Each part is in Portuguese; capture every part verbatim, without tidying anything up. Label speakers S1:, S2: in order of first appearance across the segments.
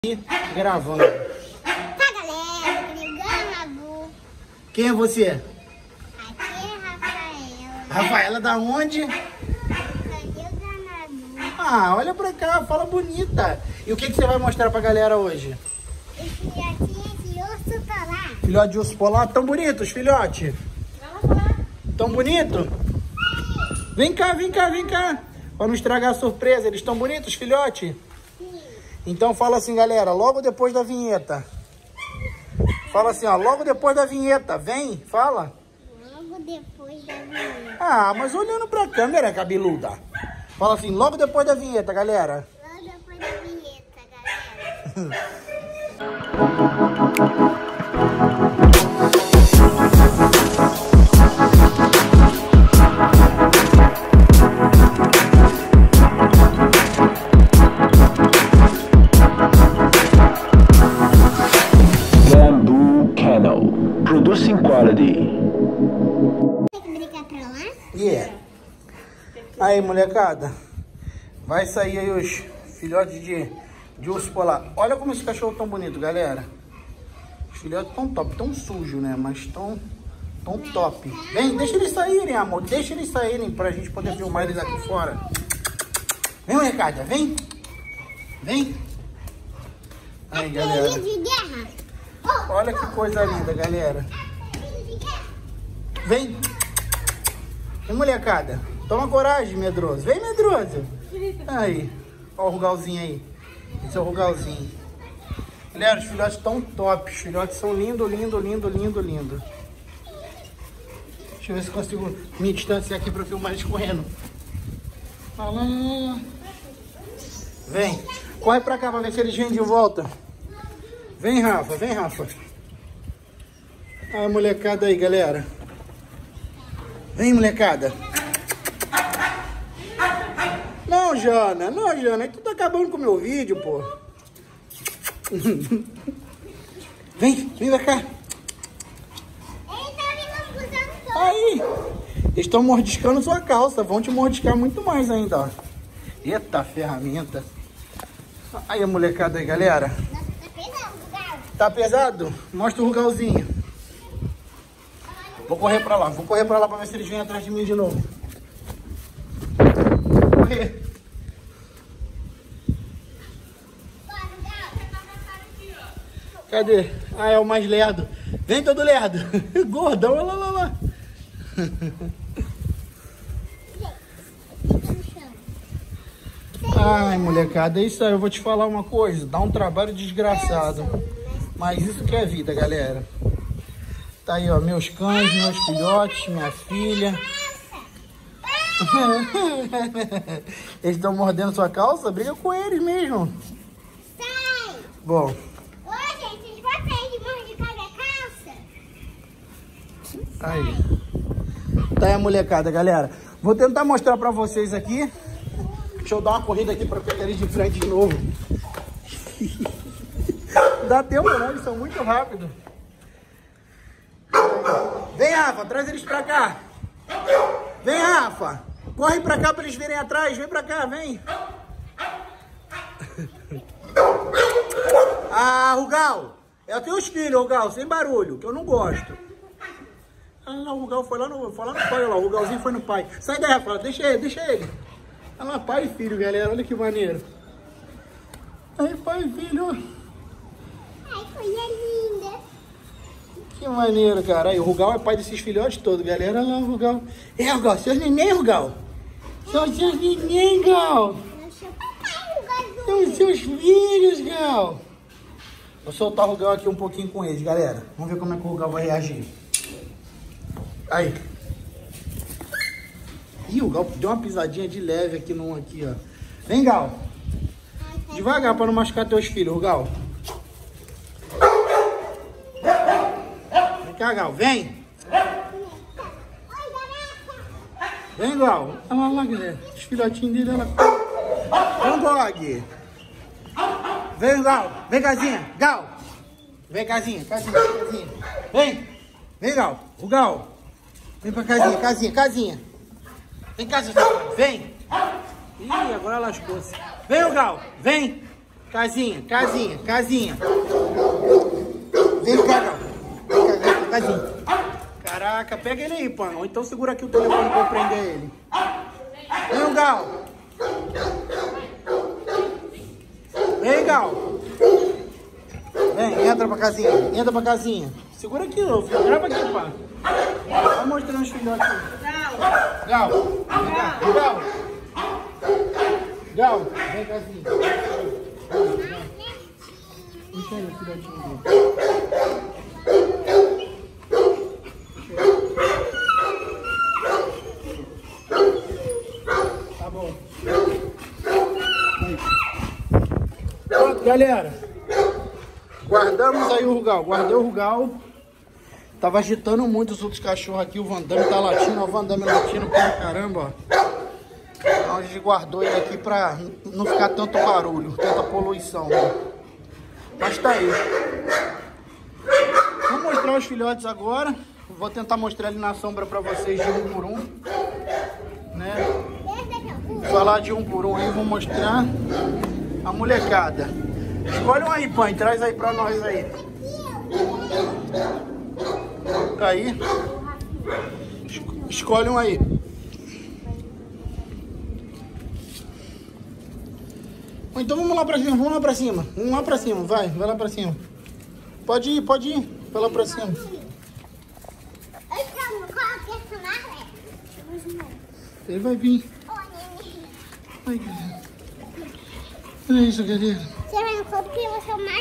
S1: Gravando.
S2: Tá, galera, ligando.
S1: Quem é você?
S2: Aqui é Rafaela.
S1: Rafaela da onde?
S2: Cadê o danado?
S1: Ah, olha pra cá, fala bonita. E o que, que você vai mostrar pra galera hoje?
S2: Os filhotinhos de urso polar.
S1: Filhote de urso polar, tão bonitos, filhote. Tão bonito? Vem cá, vem cá, vem cá. Pra não estragar a surpresa, eles tão bonitos, filhote? Então fala assim, galera, logo depois da vinheta. Fala assim, ó, logo depois da vinheta. Vem, fala.
S2: Logo depois da vinheta.
S1: Ah, mas olhando pra câmera, cabeluda. Fala assim, logo depois da vinheta, galera.
S2: Logo depois da vinheta, galera.
S3: Producing quality.
S2: Tem que brincar pra lá?
S1: Yeah. Aí, molecada. Vai sair aí os filhotes de, de urso polar. Olha como esse cachorro tão bonito, galera. Os filhotes tão top, tão sujo, né? Mas tão, tão top. Vem, deixa eles saírem, amor. Deixa eles saírem pra gente poder filmar eles aqui fora. Vem, molecada, vem. Vem. Aí, galera.
S2: Filho de guerra.
S1: Olha que coisa linda, galera. Vem. Vem, molecada. Toma coragem, medroso. Vem, medroso. Aí. Ó o rugalzinho aí. Esse é o rugalzinho. Galera, os filhotes estão top. Os filhotes são lindo, lindo, lindo, lindo, lindo. Deixa eu ver se consigo me distanciar aqui pra filmar eles correndo. Lá, lá, lá. Vem. Corre pra cá pra ver se eles vêm de volta. Vem, Rafa, vem, Rafa. A molecada aí, galera. Vem, molecada. Não, Jana, não, Jana. Tu tá acabando com o meu vídeo, pô. Vem, vem pra cá. Aí. Eles estão mordiscando sua calça. Vão te mordiscar muito mais ainda, ó. Eita ferramenta. Aí a molecada aí, galera. Tá pesado? Mostra o rugalzinho. Vou correr pra lá. Vou correr pra lá pra ver se eles vêm atrás de mim de novo. Vou correr. Cadê? Ah, é o mais lerdo. Vem todo lerdo. Gordão, olha lá, lá, lá. Ai, molecada, é isso aí. Eu vou te falar uma coisa. Dá um trabalho desgraçado. Mas isso que é vida, galera. Tá aí, ó, meus cães, meus filhotes, minha filha. Eles estão mordendo sua calça? Briga com eles mesmo.
S2: Sai!
S1: Bom.
S2: Ô, gente, vocês gostam de mordicada a calça?
S1: Aí. Tá aí a molecada, galera. Vou tentar mostrar pra vocês aqui. Deixa eu dar uma corrida aqui pra pegar eles de frente de novo. Dá tempo, né? Eles são muito rápidos. Vem, Rafa, traz eles pra cá. Vem, Rafa. Corre pra cá pra eles virem atrás. Vem pra cá, vem. Ah, Rugal. É os teus filhos, Rugal, sem barulho, que eu não gosto. Ah, não, o Rugal foi lá no, foi lá no pai, olha lá. O Rugalzinho foi no pai. Sai daí, Rafa, deixa ele, deixa ele. Olha lá, pai e filho, galera. Olha que maneiro. Aí, pai e filho.
S2: Ai, coisa linda.
S1: Que maneiro, cara. Aí, o Rugal é pai desses filhotes todos, galera. Olha lá, o Rugal. É, Rugal, seus neném, Rugal. São seus neném, Gal. São seus filhos, Gal. Vou soltar o Rugal aqui um pouquinho com eles, galera. Vamos ver como é que o Rugal vai reagir. Aí. Ih, o Gal deu uma pisadinha de leve aqui no aqui, ó. Vem, Gal. Devagar para não machucar teus filhos, Rugal. Vem cá, Gal, vem. Vem, Gal. Olha lá, lá, galera. Os filhotinhos dele, olha lá. Vem, Dog. Vem, Gal. Vem, Casinha. Gal. Vem, Casinha. Casinha, Casinha. Vem. Vem, Gal. O Gal. Vem pra Casinha, Casinha, Casinha. Vem cá, seu... Vem. Ih, agora lascou-se. Vem, o Gal. Vem. Casinha, casinha, casinha. Vem cá, Gal. Vem cá, vem cá, casinha. Caraca, pega ele aí, Pan. Ou então segura aqui o telefone pra eu prender ele. Vem, Gal. Vem, Gal. Vem, entra pra casinha. Entra pra casinha. Segura aqui, ô filho. Grava aqui, Pan. Vai mostrando os filhotes aí. Gal. Gal. Gal. Gal. Vem, casinha. Deixa aí o filhotinho dele. Tá bom. Pronto, galera. Guardamos aí o Rugal. Guardei o Rugal. Tava agitando muito os outros cachorros aqui. O Van Damme tá latindo. O Van Damme latindo pra caramba, ó. Então a gente guardou ele aqui pra não ficar tanto barulho, tanta poluição, ó. Mas tá aí. Vou mostrar os filhotes agora. Vou tentar mostrar ele na sombra pra vocês de um por um, né? Falar de um por um aí, vou mostrar a molecada. Escolhe um aí, Pai, traz aí pra nós aí. Tá aí. Escolhe um aí. Então vamos lá pra cima, vamos lá pra cima. Vamos lá pra cima, vai, vai lá pra cima. Pode ir, pode ir. Vai lá pra cima. Ele vai vir. Ai, galera. Olha isso, galera.
S2: Você vai no corpo porque você é o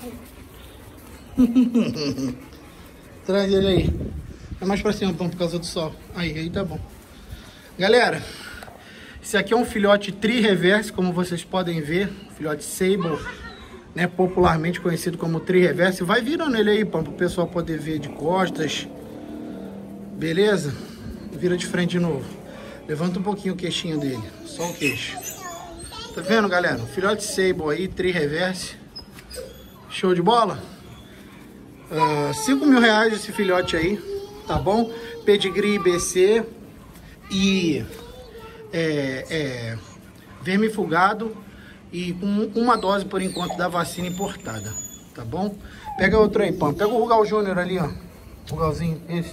S2: mais leve.
S1: Traz ele aí. Vai mais pra cima, por causa do sol. Aí, aí tá bom. Galera, esse aqui é um filhote tri-reverse, como vocês podem ver. Filhote Sable, né, popularmente conhecido como tri-reverse. Vai virando ele aí, para o pessoal poder ver de costas. Beleza? Vira de frente de novo. Levanta um pouquinho o queixinho dele. Só o queixo. Tá vendo, galera? Filhote Sable aí, tri-reverse. Show de bola? Uh, cinco mil reais esse filhote aí, tá bom? Pedigree B C e é, é, vermifugado e com uma dose por enquanto da vacina importada, tá bom? Pega outro aí, Pão. Pega o Rugal Júnior ali, ó. Rugalzinho, esse.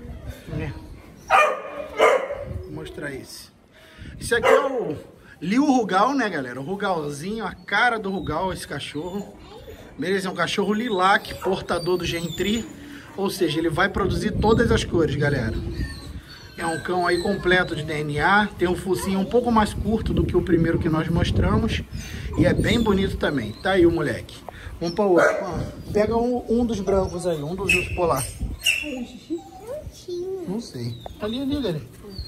S1: Vou mostrar esse. Esse aqui é o Liu Rugal, né, galera? O Rugalzinho, a cara do Rugal, esse cachorro. Beleza? É um cachorro lilac, portador do Gen Tri. Ou seja, ele vai produzir todas as cores, galera. É um cão aí completo de D N A. Tem um focinho um pouco mais curto do que o primeiro que nós mostramos. E é bem bonito também. Tá aí o moleque. Vamos para o outro. Pega um, um dos brancos aí, um dos ursos polar. Não sei. Tá ali, ali, galera.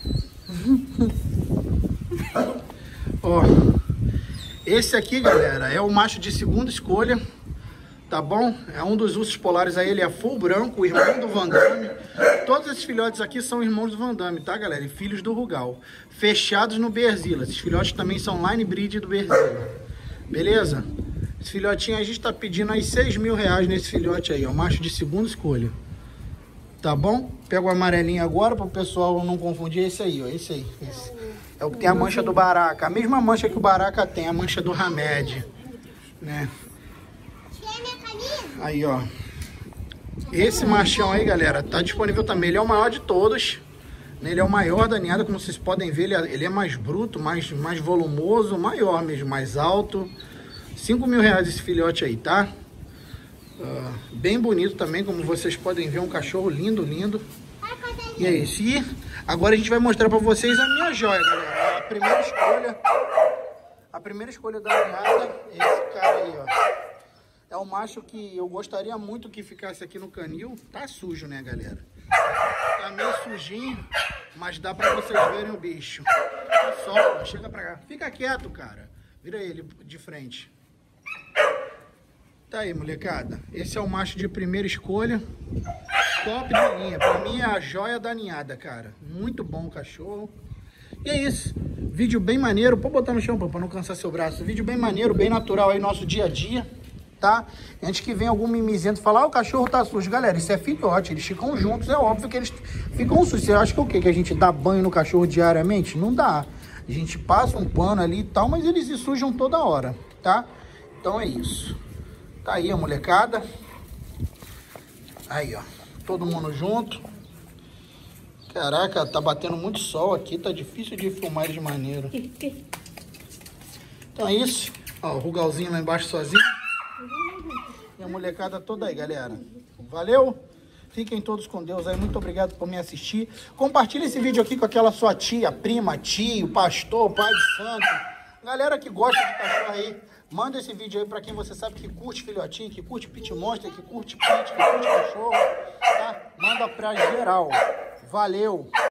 S1: Ó. Esse aqui, galera, é o macho de segunda escolha. Tá bom? É um dos ursos polares aí, ele é full branco, o irmão do Van Damme. Todos esses filhotes aqui são irmãos do Van Damme, tá, galera? E filhos do Rugal. Fechados no Berzilla. Esses filhotes também são line breed do Berzilla. Beleza? Esse filhotinho a gente tá pedindo aí seis mil reais nesse filhote aí, ó. Macho de segunda escolha. Tá bom? Pega o amarelinho agora para o pessoal não confundir. Esse aí, ó. Esse aí. Esse. É o que tem a mancha do Baraka. A mesma mancha que o Baraka tem, a mancha do Hamed. Né? Aí, ó. Esse machão aí, galera, tá disponível também. Ele é o maior de todos. Ele é o maior da ninhada, como vocês podem ver. Ele é, ele é mais bruto, mais, mais volumoso, maior mesmo, mais alto. cinco mil reais esse filhote aí, tá? Uh, bem bonito também, como vocês podem ver. Um cachorro lindo, lindo. E é isso. E agora a gente vai mostrar pra vocês a minha joia, galera. A primeira escolha. A primeira escolha da ninhada é esse cara aí, ó. É um macho que eu gostaria muito que ficasse aqui no canil. Tá sujo, né, galera? Tá meio sujinho, mas dá pra vocês verem o bicho. Só, chega pra cá. Fica quieto, cara. Vira ele de frente. Tá aí, molecada. Esse é o macho de primeira escolha. Top de linha. Pra mim é a joia da ninhada, cara. Muito bom o cachorro. E é isso. Vídeo bem maneiro. Pode botar no chão, pra não cansar seu braço. Vídeo bem maneiro, bem natural aí, nosso dia a dia. Tá? Antes que venha algum mimizento falar, ah, o cachorro tá sujo. Galera, isso é filhote, eles ficam juntos, é óbvio que eles ficam sujos. Você acha que o quê? Que a gente dá banho no cachorro diariamente? Não dá. A gente passa um pano ali e tal, mas eles se sujam toda hora, tá? Então Então é isso. Tá aí a molecada. Aí, ó. Todo mundo junto. Caraca, tá batendo muito sol aqui. Tá difícil de filmar de maneira. Então é isso. Ó, o Rugalzinho lá embaixo sozinho. E a molecada toda aí, galera. Valeu? Fiquem todos com Deus aí. Muito obrigado por me assistir. Compartilhe esse vídeo aqui com aquela sua tia, prima, tio, pastor, pai de santo. Galera que gosta de cachorro aí, manda esse vídeo aí pra quem você sabe que curte filhotinho, que curte pit monster, que curte pit, que curte cachorro, tá? Manda pra geral. Valeu!